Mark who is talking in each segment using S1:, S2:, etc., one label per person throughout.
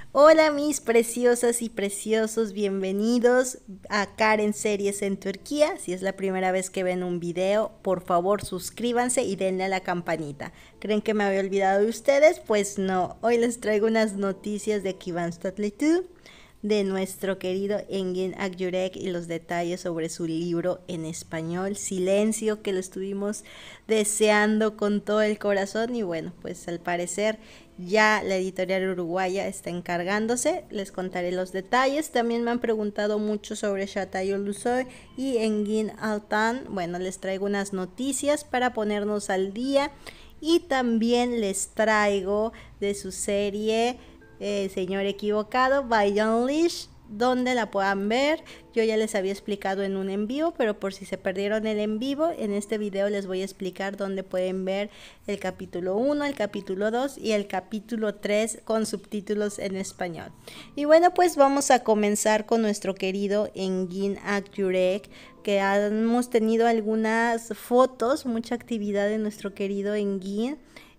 S1: Hola mis preciosas y preciosos, bienvenidos a Karen Series en Turquía. Si es la primera vez que ven un video, por favor suscríbanse y denle a la campanita. ¿Creen que me había olvidado de ustedes? Pues no, hoy les traigo unas noticias de Kıvanç Tatlıtuğ, de nuestro querido Engin Akyürek y los detalles sobre su libro en español, Silencio, que lo estuvimos deseando con todo el corazón y bueno, pues al parecer ya la editorial uruguaya está encargándose, les contaré los detalles. También me han preguntado mucho sobre Çağatay Ulusoy y Engin Altan. Bueno, les traigo unas noticias para ponernos al día y también les traigo de su serie Señor Equivocado by John Leach, donde la puedan ver. Yo ya les había explicado en un en vivo, pero por si se perdieron el en vivo, en este video les voy a explicar dónde pueden ver el capítulo 1, el capítulo 2 y el capítulo 3 con subtítulos en español. Y bueno, pues vamos a comenzar con nuestro querido Engin Akyürek, que hemos tenido algunas fotos, mucha actividad de nuestro querido Engin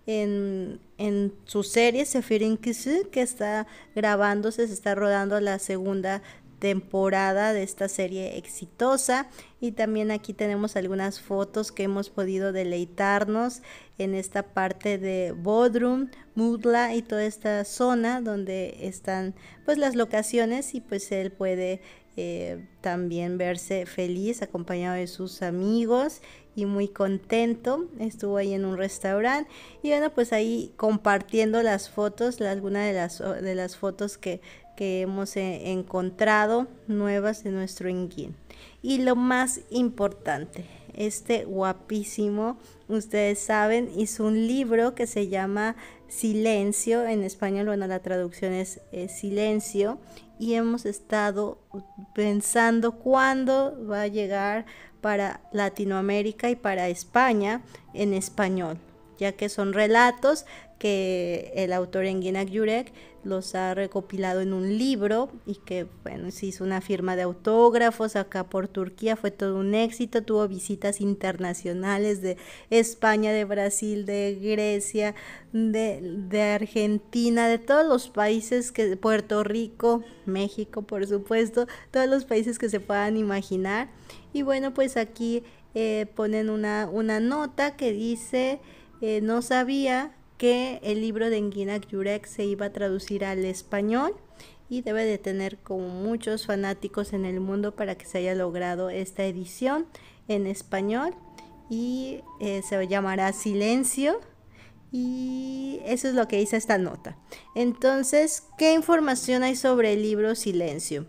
S1: en su serie Seferin Kızı, que está grabándose, se está rodando la segunda temporada de esta serie exitosa. Y también aquí tenemos algunas fotos que hemos podido deleitarnos en esta parte de Bodrum, Mudla y toda esta zona donde están pues las locaciones, y pues él puede también verse feliz acompañado de sus amigos y muy contento. Estuvo ahí en un restaurante y bueno, pues ahí compartiendo las fotos, algunas de las fotos que hemos encontrado nuevas de nuestro Engin. Y lo más importante, este guapísimo, ustedes saben, hizo un libro que se llama Silencio, en español, bueno, la traducción es Silencio, y hemos estado pensando cuándo va a llegar para Latinoamérica y para España en español, ya que son relatos que el autor Engin Akyürek los ha recopilado en un libro y que bueno, se hizo una firma de autógrafos acá por Turquía, fue todo un éxito, tuvo visitas internacionales de España, de Brasil, de Grecia, de Argentina, de todos los países, que Puerto Rico, México por supuesto, todos los países que se puedan imaginar. Y bueno, pues aquí ponen una nota que dice, no sabía que el libro de Engin Akyürek se iba a traducir al español y debe de tener como muchos fanáticos en el mundo para que se haya logrado esta edición en español, y se llamará Silencio, y eso es lo que dice esta nota. Entonces, ¿qué información hay sobre el libro Silencio?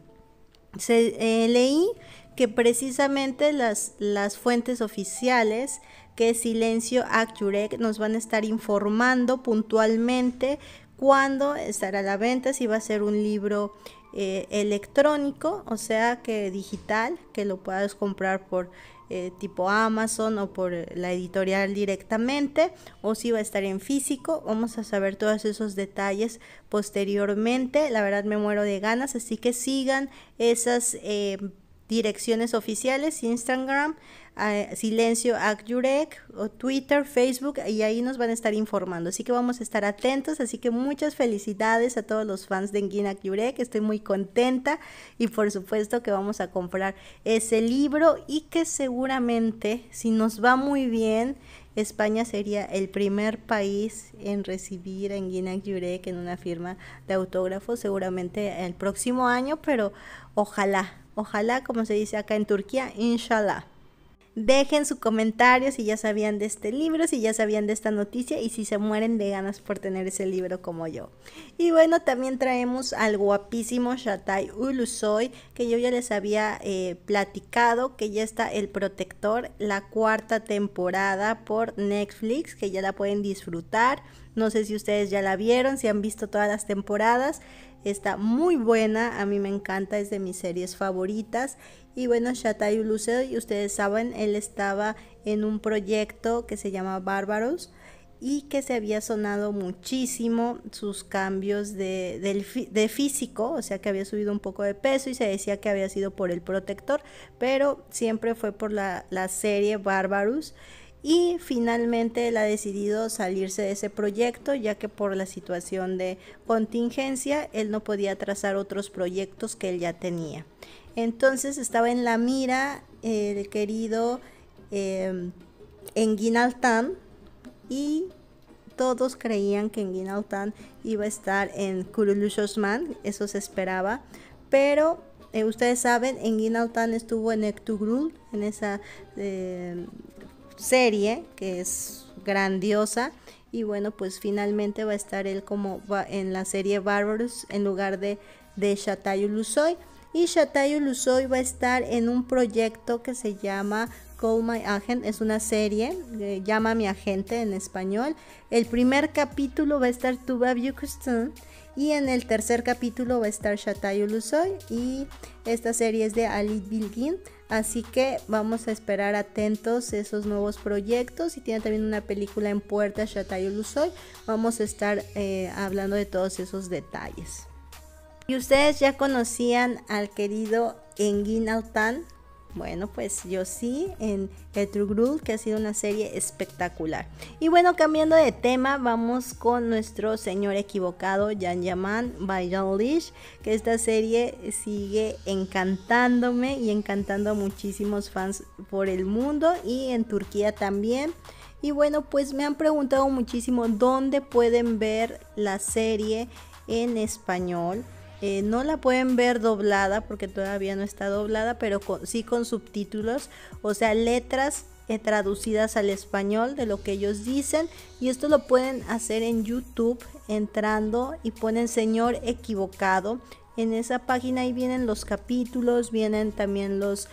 S1: Leí que precisamente las fuentes oficiales, que Silencio Akyürek, nos van a estar informando puntualmente cuándo estará a la venta, si va a ser un libro electrónico, o sea que digital, que lo puedas comprar por tipo Amazon o por la editorial directamente, o si va a estar en físico. Vamos a saber todos esos detalles posteriormente. La verdad me muero de ganas, así que sigan esas direcciones oficiales: Instagram, Silencio Akyürek, o Twitter, Facebook, y ahí nos van a estar informando, así que vamos a estar atentos. Así que muchas felicidades a todos los fans de Engin Akyürek, estoy muy contenta y por supuesto que vamos a comprar ese libro, y que seguramente, si nos va muy bien, España sería el primer país en recibir a Engin Akyürek en una firma de autógrafos, seguramente el próximo año, pero ojalá, como se dice acá en Turquía, inshallah. Dejen su comentario si ya sabían de este libro, si ya sabían de esta noticia y si se mueren de ganas por tener ese libro como yo. Y bueno, también traemos al guapísimo Çağatay Ulusoy, que yo ya les había platicado que ya está El Protector, la cuarta temporada por Netflix, que ya la pueden disfrutar. No sé si ustedes ya la vieron, si han visto todas las temporadas. Está muy buena, a mí me encanta, es de mis series favoritas. Y bueno, Çağatay Ulusoy, ustedes saben, él estaba en un proyecto que se llama Bárbaros y que se había sonado muchísimo sus cambios de físico, o sea que había subido un poco de peso y se decía que había sido por El Protector, pero siempre fue por la serie Bárbaros. y finalmente él ha decidido salirse de ese proyecto, ya que por la situación de contingencia él no podía trazar otros proyectos que él ya tenía. Entonces estaba en la mira el querido Engin Altan, y todos creían que Engin Altan iba a estar en Kuruluş Osman, eso se esperaba, pero ustedes saben, Engin Altan estuvo en Ertugrul, en esa serie que es grandiosa, y bueno, pues finalmente va a estar él como en la serie Barbaros en lugar de Çağatay Ulusoy, y Çağatay Ulusoy va a estar en un proyecto que se llama Call My Agent, es una serie, llama a mi agente en español. El primer capítulo va a estar Tuba Büyüküstün y en el tercer capítulo va a estar Çağatay Ulusoy, y esta serie es de Ali Bilgin, así que vamos a esperar atentos esos nuevos proyectos. Y tiene también una película en puerta, Çağatay Ulusoy, vamos a estar hablando de todos esos detalles. ¿Y ustedes ya conocían al querido Engin Altan? Bueno, pues yo sí, en Ertugrul, que ha sido una serie espectacular. Y bueno, cambiando de tema, vamos con nuestro señor equivocado, Can Yaman, by Can Leach, que esta serie sigue encantándome y encantando a muchísimos fans por el mundo y en Turquía también. Y bueno, pues me han preguntado muchísimo dónde pueden ver la serie en español. No la pueden ver doblada porque todavía no está doblada, pero sí con subtítulos, o sea, letras traducidas al español de lo que ellos dicen. Y esto lo pueden hacer en YouTube entrando y ponen señor equivocado. En esa página ahí vienen los capítulos, vienen también los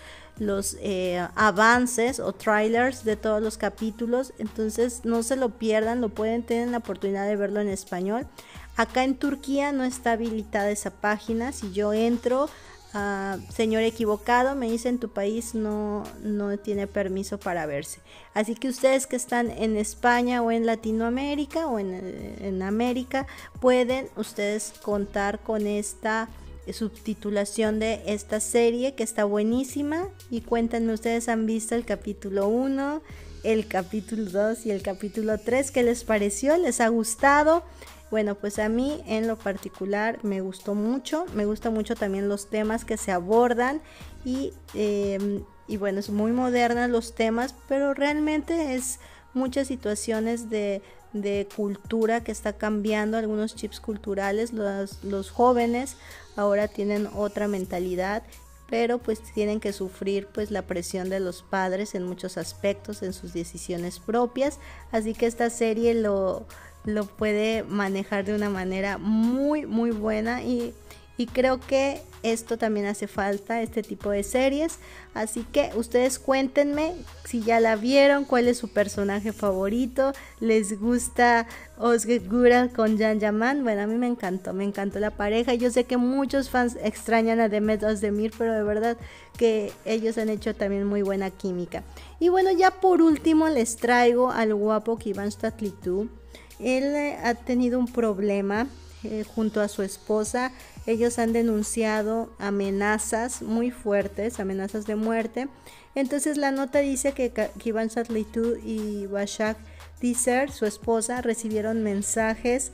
S1: avances o trailers de todos los capítulos. Entonces no se lo pierdan, lo pueden tener la oportunidad de verlo en español. Acá en Turquía no está habilitada esa página. Si yo entro a señor equivocado, me dice en tu país no tiene permiso para verse. Así que ustedes que están en España o en Latinoamérica o en América, pueden ustedes contar con esta subtitulación de esta serie que está buenísima. Y cuéntenme, ustedes han visto el capítulo 1, el capítulo 2 y el capítulo 3, ¿qué les pareció? ¿Les ha gustado? Bueno, pues a mí en lo particular me gustó mucho, me gustan mucho también los temas que se abordan y bueno, es muy moderna los temas, pero realmente es muchas situaciones de cultura que está cambiando, algunos chips culturales, los jóvenes ahora tienen otra mentalidad, pero pues tienen que sufrir pues la presión de los padres en muchos aspectos, en sus decisiones propias, así que esta serie lo puede manejar de una manera muy muy buena y creo que esto también hace falta, este tipo de series. Así que ustedes cuéntenme si ya la vieron, cuál es su personaje favorito, les gusta Özge Güral con Can Yaman. Bueno, a mí me encantó la pareja. Yo sé que muchos fans extrañan a Demet Özdemir, pero de verdad que ellos han hecho también muy buena química. Y bueno, ya por último les traigo al guapo Kıvanç Tatlıtuğ. Él ha tenido un problema junto a su esposa. Ellos han denunciado amenazas muy fuertes, amenazas de muerte. Entonces la nota dice que Kıvanç Tatlıtuğ y Başak Dizer, su esposa, recibieron mensajes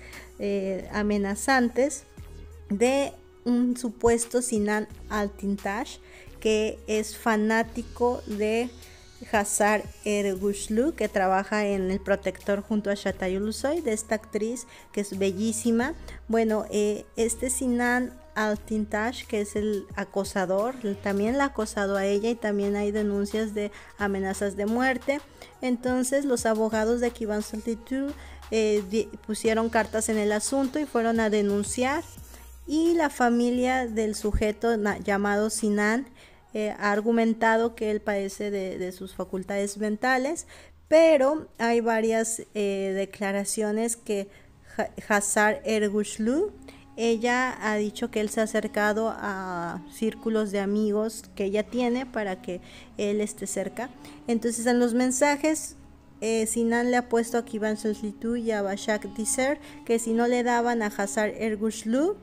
S1: amenazantes de un supuesto Sinan Altintaş, que es fanático de Hazar Ergüçlü, que trabaja en El Protector junto a Çağatay Ulusoy, de esta actriz que es bellísima. Bueno, este Sinan Altintaş, que es el acosador, también la ha acosado a ella y también hay denuncias de amenazas de muerte. Entonces los abogados de Kıvanç Tatlıtuğ pusieron cartas en el asunto y fueron a denunciar, y la familia del sujeto llamado Sinan ha argumentado que él padece de sus facultades mentales, pero hay varias declaraciones que Hazar Ergüçlü, ella ha dicho que él se ha acercado a círculos de amigos que ella tiene para que él esté cerca. Entonces en los mensajes Sinan le ha puesto a Kıvanç Tatlıtuğ y a Başak Dizer que si no le daban a Hazar Ergüçlü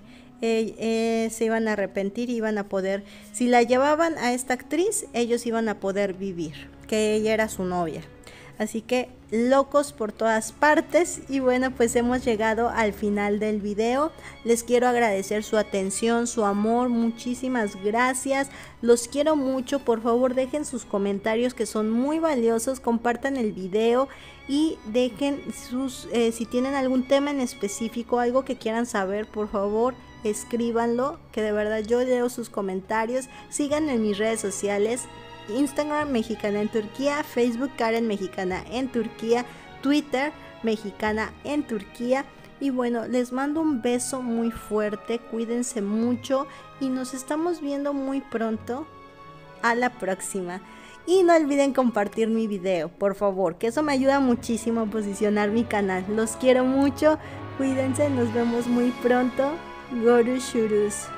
S1: se iban a arrepentir, iban a poder, si la llevaban a esta actriz, ellos iban a poder vivir, que ella era su novia. Así que locos por todas partes. Y bueno, pues hemos llegado al final del video. Les quiero agradecer su atención, su amor, muchísimas gracias. Los quiero mucho. Por favor, dejen sus comentarios que son muy valiosos. Compartan el video y dejen sus si tienen algún tema en específico, algo que quieran saber, por favor escríbanlo, que de verdad yo leo sus comentarios. Síganme en mis redes sociales: Instagram Mexicana en Turquía, Facebook Karen Mexicana en Turquía, Twitter Mexicana en Turquía. Y bueno, les mando un beso muy fuerte, cuídense mucho y nos estamos viendo muy pronto. A la próxima. Y no olviden compartir mi video, por favor, que eso me ayuda muchísimo a posicionar mi canal. Los quiero mucho, cuídense, nos vemos muy pronto. Görüşürüz.